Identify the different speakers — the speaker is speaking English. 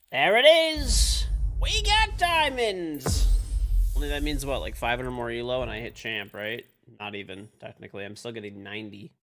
Speaker 1: There it is! We got diamonds! Only that means what, like 500 more elo and I hit champ, right? Not even, technically. I'm still getting 90.